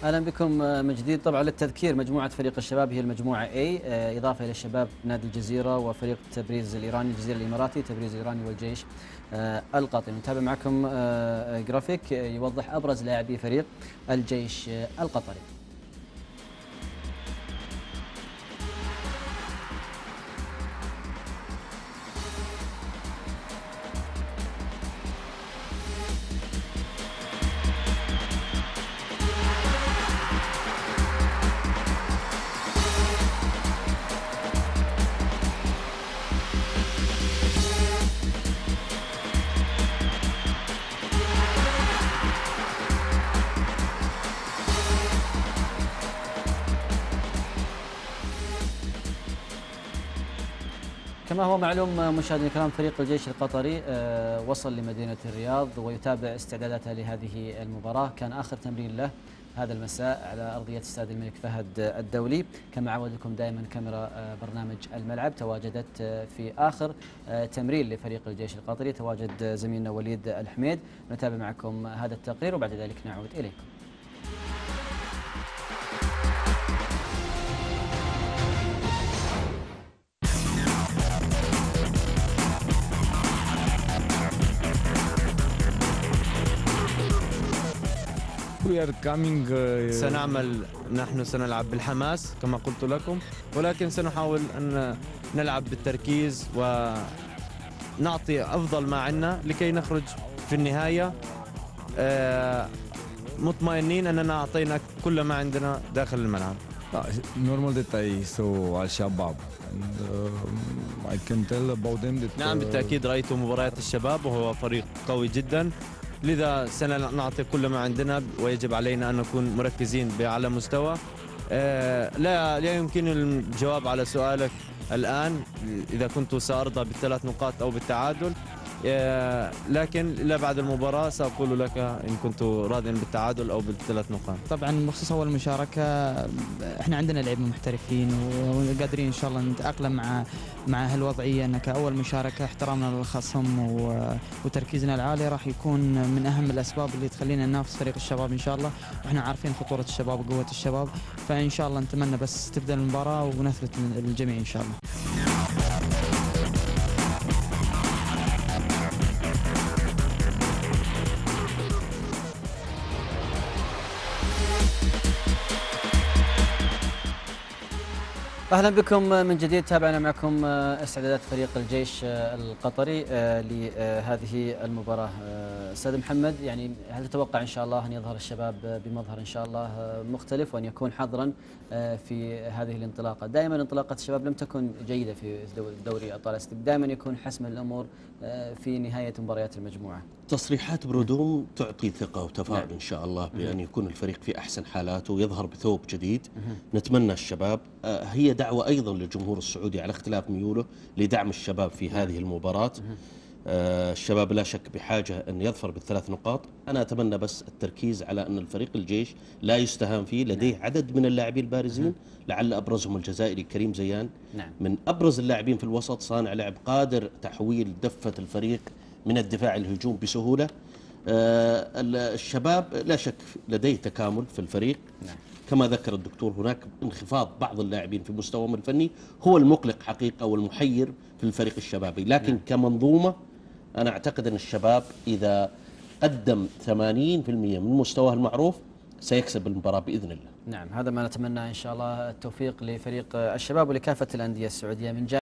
اهلا بكم من جديد. طبعا للتذكير مجموعه فريق الشباب هي المجموعه A، اضافه الى الشباب نادي الجزيره وفريق تبريز الايراني الجزيره الاماراتي تبريز الايراني والجيش القطري. نتابع معكم جرافيك يوضح ابرز لاعبي فريق الجيش القطري. كما هو معلوم مشاهدينا الكرام، فريق الجيش القطري وصل لمدينة الرياض ويتابع استعداداته لهذه المباراة. كان آخر تمرين له هذا المساء على أرضية استاد الملك فهد الدولي. كما عودكم دائما كاميرا برنامج الملعب تواجدت في آخر تمرين لفريق الجيش القطري، تواجد زميلنا وليد الحميد. نتابع معكم هذا التقرير وبعد ذلك نعود إليكم. نحن سنلعب بالحماس كما قلت لكم، ولكن سنحاول أن نلعب بالتركيز ونعطي أفضل ما عندنا لكي نخرج في النهاية مطمئنين أننا أعطينا كل ما عندنا داخل الملعب. Normal that I saw Al Shabab and I can tell about them that نعم بالتأكيد رأيت مباريات الشباب وهو فريق قوي جدا، لذا سنعطي كل ما عندنا ويجب علينا أن نكون مركزين بأعلى مستوى. لا يمكن الجواب على سؤالك الآن إذا كنت سأرضى بالثلاث نقاط أو بالتعادل، لكن إلا بعد المباراة سأقول لك إن كنت راضيا بالتعادل أو بالثلاث نقاط. طبعا بخصوص أول مشاركة، إحنا عندنا لعيبة محترفين وقادرين إن شاء الله نتأقلم مع هالوضعية. أن كأول مشاركة احترامنا للخصم وتركيزنا العالي راح يكون من أهم الأسباب اللي تخلينا ننافس فريق الشباب إن شاء الله، وإحنا عارفين خطورة الشباب وقوة الشباب، فإن شاء الله نتمنى بس تبدأ المباراة ونثبت الجميع إن شاء الله. اهلا بكم من جديد. تابعنا معكم استعدادات فريق الجيش القطري لهذه المباراه. استاذ محمد، يعني هل تتوقع ان شاء الله ان يظهر الشباب بمظهر ان شاء الله مختلف وان يكون حظرا في هذه الانطلاقه؟ دائما انطلاقه الشباب لم تكن جيده في دوري ابطال اسيا، دائما يكون حسم الامور في نهايه مباريات المجموعه. تصريحات برودوم تعطي ثقة وتفاؤل إن شاء الله بأن يكون الفريق في أحسن حالاته ويظهر بثوب جديد. نتمنى الشباب، هي دعوة أيضا للجمهور السعودي على اختلاف ميوله لدعم الشباب في هذه المباراة. الشباب لا شك بحاجة أن يظفر بالثلاث نقاط. أنا أتمنى بس التركيز على أن الفريق الجيش لا يستهان فيه، لديه عدد من اللاعبين البارزين، لعل أبرزهم الجزائري كريم زيان، من أبرز اللاعبين في الوسط، صانع لعب قادر تحويل دفة الفريق من الدفاع الهجوم بسهولة. الشباب لا شك لديه تكامل في الفريق. كما ذكر الدكتور هناك انخفاض بعض اللاعبين في مستواهم الفني هو المقلق حقيقة والمحير في الفريق الشبابي، لكن كمنظومة أنا أعتقد أن الشباب إذا قدم 80% من مستواه المعروف سيكسب المباراة بإذن الله. نعم، هذا ما نتمنى إن شاء الله. التوفيق لفريق الشباب ولكافة الأندية السعودية من